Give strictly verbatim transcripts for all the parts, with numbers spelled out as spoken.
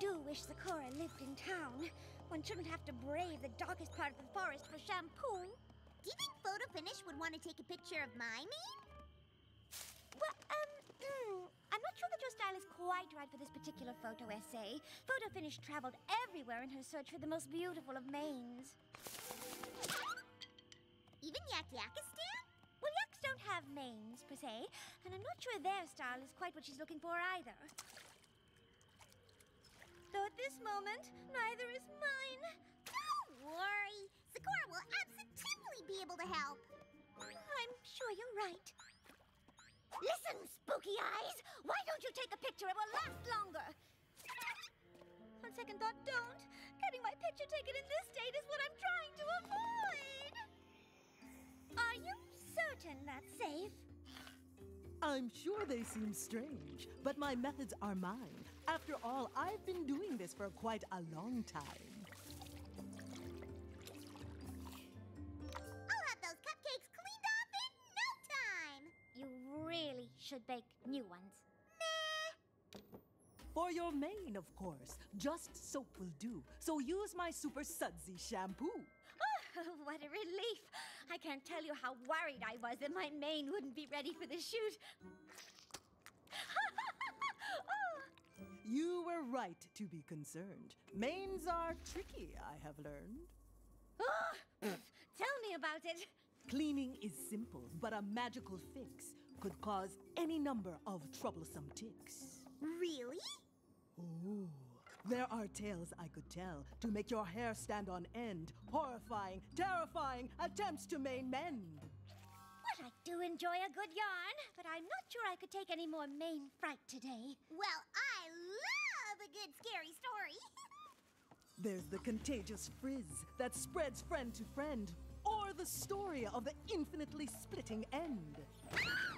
do wish Sakura lived in town. One shouldn't have to brave the darkest part of the forest for shampoo. Do you think Photo Finish would want to take a picture of my mane? Well, um, mm, I'm not sure that your style is quite right for this particular photo essay. Photo Finish traveled everywhere in her search for the most beautiful of manes. Even Yak Yakistan? Well, yaks don't have manes, per se, and I'm not sure their style is quite what she's looking for either. Though at this moment, neither is mine. Don't worry. Sakura will absolutely be able to help. I'm sure you're right. Listen, Spooky Eyes! Why don't you take a picture? It will last longer. On second thought, don't. Getting my picture taken in this state is what I'm trying to avoid. Are you certain that's safe? I'm sure they seem strange, but my methods are mine. After all, I've been doing this for quite a long time. I'll have those cupcakes cleaned off in no time. You really should bake new ones. Nah. For your mane, of course. Just soap will do. So use my Super Sudsy shampoo. Oh, what a relief. I can't tell you how worried I was that my mane wouldn't be ready for the shoot. Oh. You were right to be concerned. Manes are tricky, I have learned. Oh, tell me about it. Cleaning is simple, but a magical fix could cause any number of troublesome ticks. Really? Ooh. There are tales I could tell to make your hair stand on end. Horrifying, terrifying attempts to mane mend. Well, I do enjoy a good yarn, but I'm not sure I could take any more mane fright today. Well, I love a good scary story. There's the contagious frizz that spreads friend to friend, or the story of the infinitely splitting end. Uh,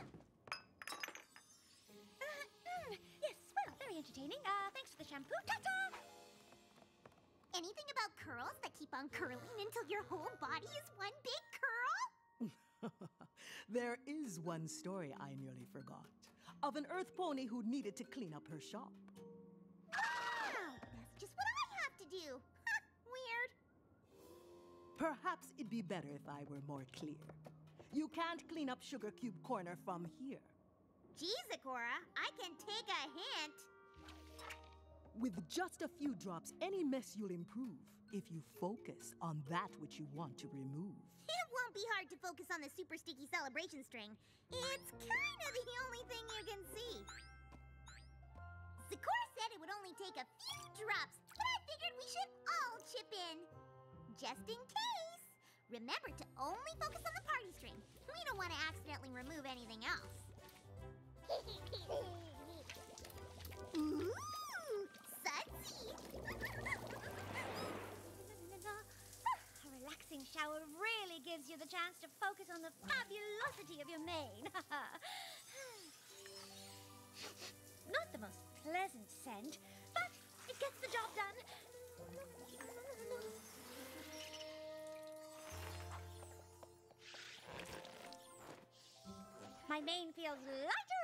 mm, yes, well, very entertaining. Uh, thanks for the shampoo. Ta-ta! Anything about curls that keep on curling until your whole body is one big curl? There is one story I nearly forgot, of an earth pony who needed to clean up her shop. Oh, that's just what I have to do. Weird. Perhaps it'd be better if I were more clear. You can't clean up Sugar Cube Corner from here. Gee, Sakura, I can take a hint. With just a few drops, any mess you'll improve if you focus on that which you want to remove. It won't be hard to focus on the super sticky celebration string. It's kind of the only thing you can see. Sakura said it would only take a few drops, but I figured we should all chip in. Just in case. Remember to only focus on the party string. We don't want to accidentally remove anything else. Ooh, sudsy! A relaxing shower really gives you the chance to focus on the fabulosity of your mane. Not the most pleasant scent, but it gets the job done. My mane feels lighter